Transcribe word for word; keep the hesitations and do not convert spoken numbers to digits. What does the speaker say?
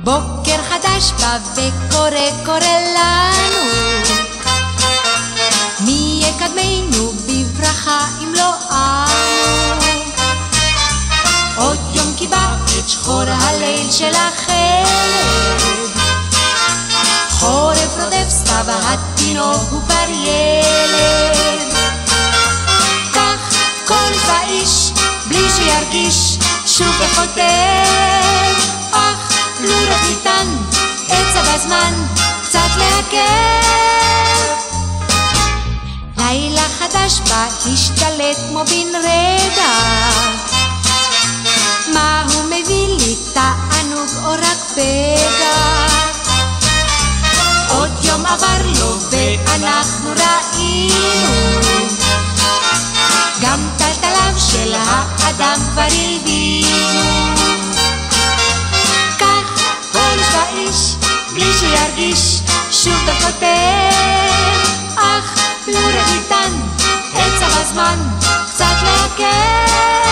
בוקר חדש בא וקורא קורא לנו, מי יקדמנו בברכה אם לא אנו. עוד יום כי בא את שחור הליל של החלד, חורף רודף סתיו התינוק הוא כבר ילד. כך כל ואיש בלי שירגיש שוב וחוטב, אך לו רק ניתן עצה בזמן קצת להקל. לילה חדש בא השתלט כמו בן רגע, מה הוא מביא לי תענוג או רק פגע. עוד יום עבר לו ואנחנו ראינו, גם טלטליו של האדם כבר הלבינו. כך כל ואיש בלי שירגיש שוב דקותיו, אך לו רק ניתן עצה בזמן קצת להקל.